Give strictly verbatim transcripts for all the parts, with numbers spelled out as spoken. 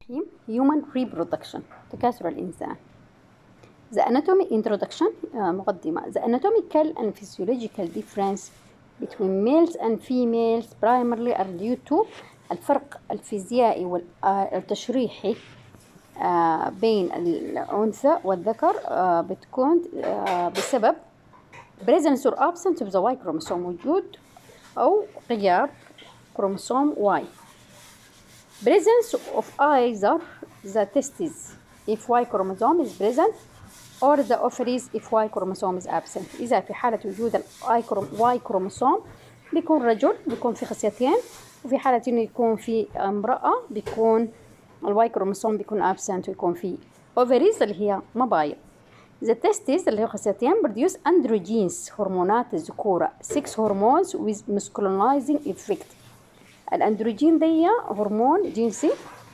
الرحيم. Human reproduction تكاثر الإنسان. The anatomy introduction آه مقدمة. The anatomical and physiological difference between males and females primarily are due to الفرق الفيزيائي والتشريحي آه بين الأنثى والذكر آه بتكون آه بسبب presence or absence of the Y chromosome، وجود أو غياب كروموسوم Y. Presence of either the testes if Y chromosome is present or the ovaries if Y chromosome is absent. إذا في حالة وجود ال Y chromosome بيكون رجل بيكون في خصيتين، وفي حالة إنه يكون في امرأة بيكون ال Y chromosome بيكون absent ويكون في ovaries اللي هي مبايض. The testes اللي هي خصيتين produce androgens هرمونات الذكورة six hormones with masculinizing effect. الأندروجين دي هرمون جنسي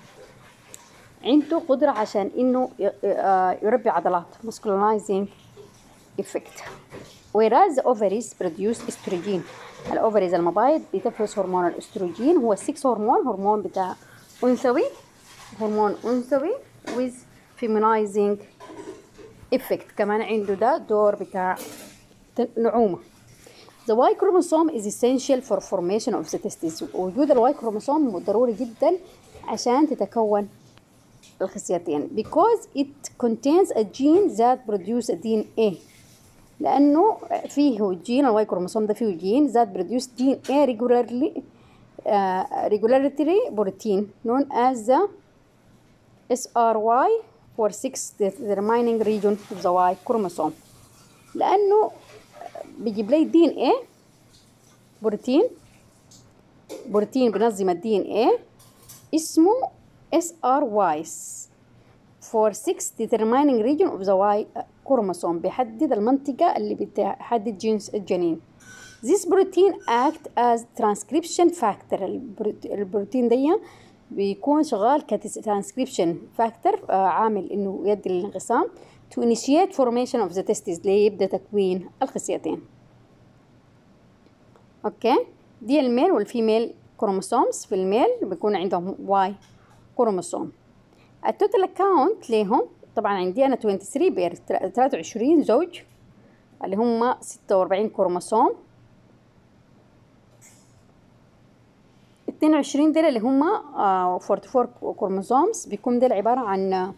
عنده قدرة عشان إنه يربي عضلات masculinizing effect. whereas the ovaries produce estrogen. الأوفريز المبايض بتفرز هرمون الأستروجين، هو six هرمون هرمون بتاع أنثوي هرمون أنثوي with feminizing effect. كمان عنده ده دور بتاع نعومة. The Y chromosome is essential for formation of the testes. وجود ال Y chromosome ضروري جدا عشان تتكون الخصيتين because it contains a gene that produce a دي إن إيه. لأنه فيه جين ال Y chromosome ده فيه جين that produce دي إن إيه regularly uh, regulatory protein known as the إس آر واي for six the remaining region of the Y chromosome. لأنه بيجيب لي دي إن إيه بروتين بروتين بنظم الدي إن إيه اسمه إس آر واي for six determining region of the Y chromosome، بيحدد المنطقة اللي بتحدد جنس الجنين. This protein act as transcription factor. البروتين دي بيكون شغال كترانسكريبشن فاكتور عامل انه يؤدي للانقسام to initiate formation of the testes ليبدأ تكوين الخصيتين. اوكي، دي الميل والفيميل كروموسومز. في الميل بيكون عندهم واي كروموسوم. التوتال اكاونت ليهم طبعا عندي انا ثلاثة وعشرين بير ثلاثة وعشرين زوج اللي هم ستة وأربعين كروموسوم. اثنين وعشرين دول اللي هم أربعة وأربعين كروموسومز بيكون دول عبارة عن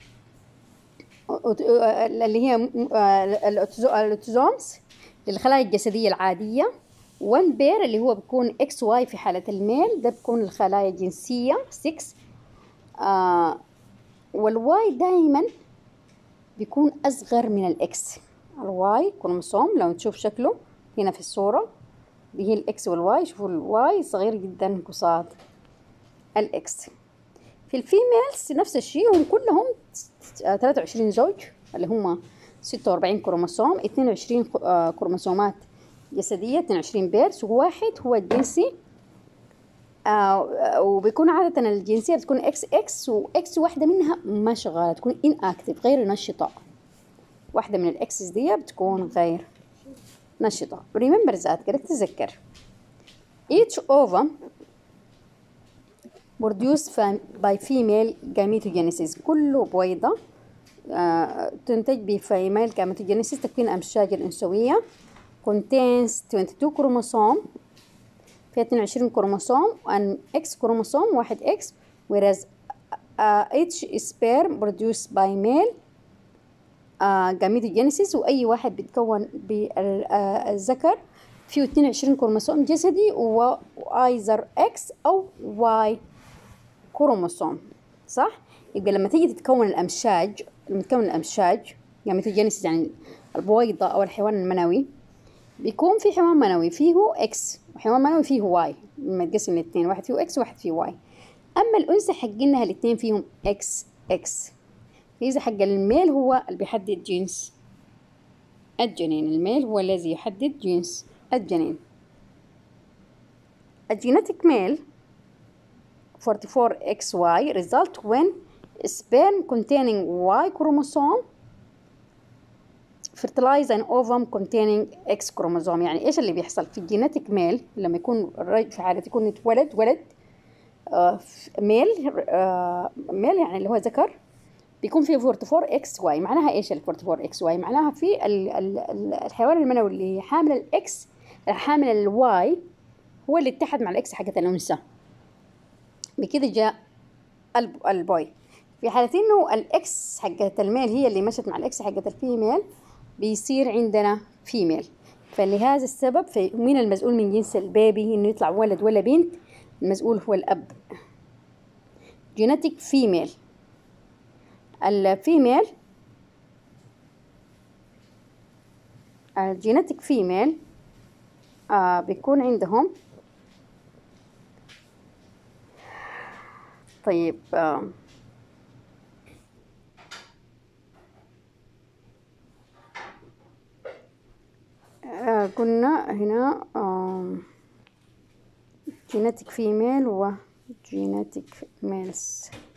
اللي هي الأوتوزومز للخلايا الجسدية العادية. وان بير اللي هو بيكون اكس واي في حالة الميل، ده بيكون الخلايا الجنسية ستة. آه والواي دايما بيكون أصغر من الإكس. الواي كروموسوم لو نشوف شكله هنا في الصورة دي هي الإكس والواي، شوفوا الواي صغير جدا قصاد الإكس. في الفيميلز نفس الشيء، هم كلهم ثلاثة وعشرين زوج اللي هم ستة وأربعين كروموسوم، اثنين وعشرين كروموسومات جسدية، اثنين وعشرين بيرس، وواحد هو الجنسي. آه وبيكون عادة الجنسية بتكون اكس اكس، واكس واحدة منها ما شغالة تكون ان اكتف غير نشطة. واحدة من الاكسس دي بتكون غير نشطة. remember ذات كده تتذكر. each ovum produced by female gametogenesis. كل بويضة آه تنتج بفيميل gametogenesis تكوين الأمشاج الأنثوية contains اثنين وعشرين كروموسوم، فيها اثنين وعشرين كروموسوم وان اكس كروموسوم واحد اكس. whereas uh, each sperm produced by male uh, gametogenesis. واي واحد بيتكون بالذكر فيه اثنين وعشرين كروموسوم جسدي و either اكس او واي كروموسوم، صح؟ يبقى لما تيجي تتكون الامشاج لما تتكون الامشاج gametogenesis يعني البويضة او الحيوان المنوي، بيكون في حيوان منوي فيه اكس وحيوان منوي فيه واي، لما تقسم الاثنين واحد فيه اكس وواحد فيه واي. اما الانثى حقينها الاثنين فيهم اكس اكس. اذا حق الميل هو اللي بيحدد جنس الجنين، الميل هو الذي يحدد جنس الجنين. الجينيتيك ميل أربعة وأربعين إكس واي result when sperm containing Y chromosome fertilize an ovum containing X chromosome. يعني ايش اللي بيحصل في الجينيتيك ميل لما يكون الرجل في حالة يكون يتولد ولد ميل ميل يعني اللي هو ذكر بيكون فيه أربعة وأربعين إكس واي. معناها إيش ال أربعة وأربعين إكس واي؟ معناها في ال ال ال الحيوان المنوي اللي حامل الإكس حامل الواي هو اللي اتحد مع الإكس حقت الأنثى، بكده جاء البوي. في حالة إنه الإكس حقت الميل هي اللي مشت مع الإكس حقت الفيميل بيصير عندنا فيميل. فلهذا السبب مين المسؤول من جنس البيبي إنه يطلع ولد ولا بنت؟ المسؤول هو الأب. جينيتيك فيميل، الفيميل الجينيتيك فيميل آه بيكون عندهم طيب آه آه قلنا هنا آه جينيتيك فيميل و جينيتيك ميلز.